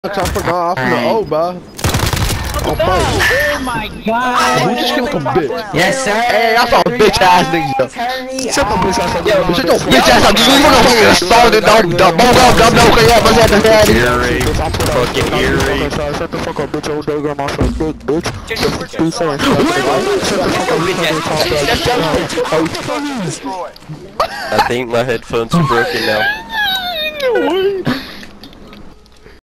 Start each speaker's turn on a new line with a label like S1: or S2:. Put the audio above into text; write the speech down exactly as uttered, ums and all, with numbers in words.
S1: I forgot off in the O, bro. Oh,
S2: oh my god!
S1: Who just killed like a bitch?
S3: Yes, sir.
S1: Hey, I saw a bitch ass nigga.
S3: Shut the bitch ass up.
S1: Yo, shut your bitch ass up. You wanna fucking start it down, dumb, dumb, dumb, dumb, okay, yeah, but that's the
S4: Earache. Fucking earache.
S1: Shut the fuck up, bitch. Old day, grandma, fuck dick, bitch.
S4: I think my headphones are broken now.